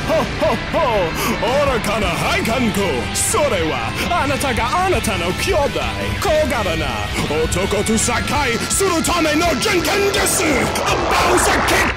愚かな配管工。それはあなたがあなたの兄弟小柄な男と再会するための人権です。バウザーキック。